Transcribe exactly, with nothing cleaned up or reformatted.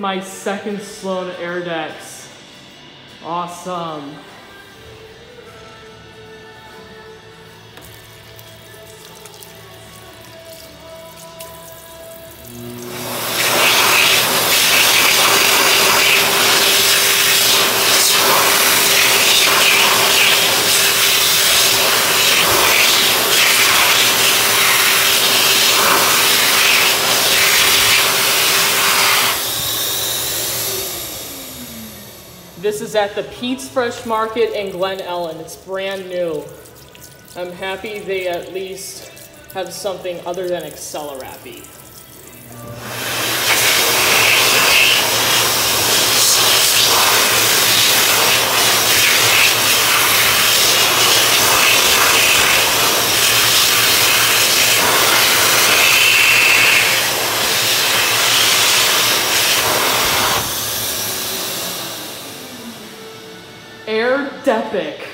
my second Sloan A E R decs. Awesome. This is at the Pete's Fresh Market in Glen, Ellyn. It's brand new. I'm happy they at least have something other than Xlerappy. A E R-Decs.